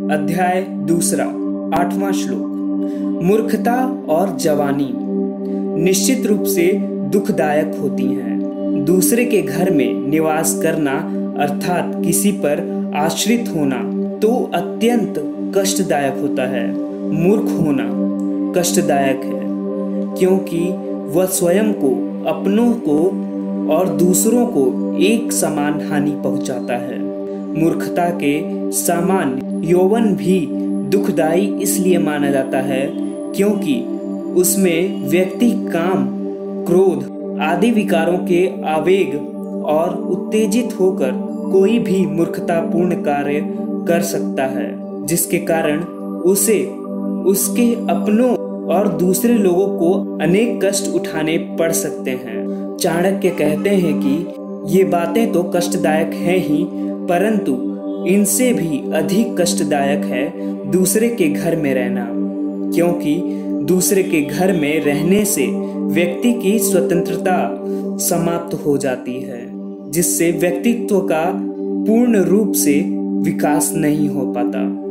अध्याय 2, 8वां श्लोक। मूर्खता और जवानी निश्चित रूप से दुखदायक होती हैं। दूसरे के घर में निवास करना अर्थात किसी पर आश्रित होना तो अत्यंत कष्टदायक होता है। मूर्ख होना कष्टदायक है क्योंकि वह स्वयं को, अपनों को और दूसरों को एक समान हानि पहुंचाता है। मूर्खता के समान यौवन भी दुखदायी इसलिए माना जाता है क्योंकि उसमें व्यक्ति काम, क्रोध आदि विकारों के आवेग और उत्तेजित होकर कोई भी मूर्खतापूर्ण कार्य कर सकता है, जिसके कारण उसे, उसके अपनों और दूसरे लोगों को अनेक कष्ट उठाने पड़ सकते हैं। चाणक्य कहते हैं कि ये बातें तो कष्टदायक हैं ही, परंतु इनसे भी अधिक कष्टदायक है दूसरे के घर में रहना, क्योंकि दूसरे के घर में रहने से व्यक्ति की स्वतंत्रता समाप्त हो जाती है, जिससे व्यक्तित्व का पूर्ण रूप से विकास नहीं हो पाता।